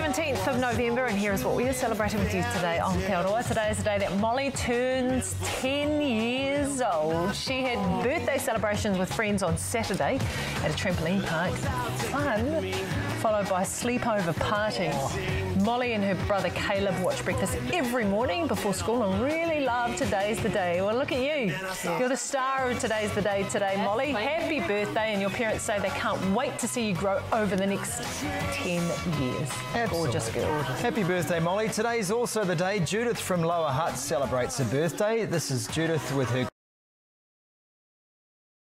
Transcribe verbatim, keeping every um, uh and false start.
seventeenth of November, and here is what we are celebrating with you today on Te Aroa. Today is the day that Molly turns ten years old. She had birthday celebrations with friends on Saturday at a trampoline park. Fun, followed by a sleepover party. Molly and her brother Caleb watch breakfast every morning before school and really love Today's the Day. Well, look at you. You're the star of Today's the Day today, Molly. Happy birthday, and your parents say they can't wait to see you grow over the next ten years. Absolutely. Gorgeous girl. Happy birthday, Molly. Today's also the day Judith from Lower Hutt celebrates her birthday. This is Judith with her